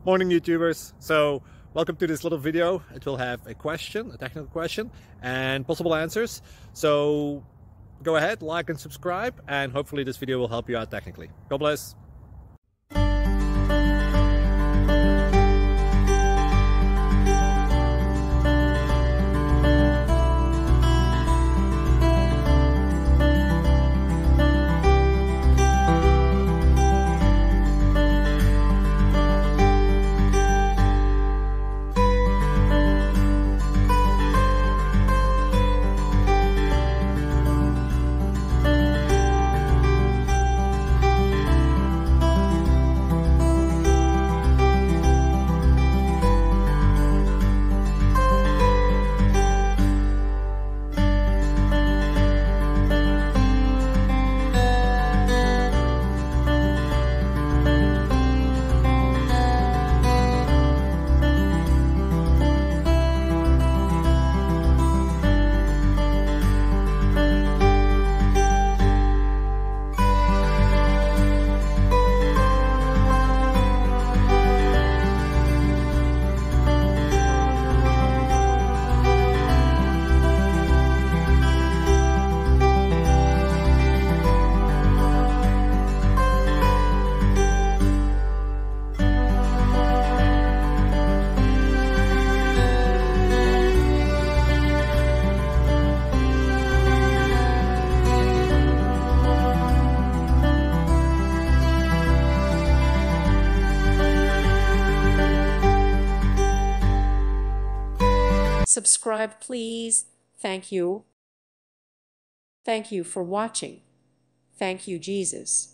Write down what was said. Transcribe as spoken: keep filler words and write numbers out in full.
Morning YouTubers. So welcome to this little video. It will have a question, a technical question, and possible answers. So go ahead, like and subscribe, and hopefully this video will help you out technically. God bless. Subscribe, please. Thank you. Thank you for watching. Thank you, Jesus.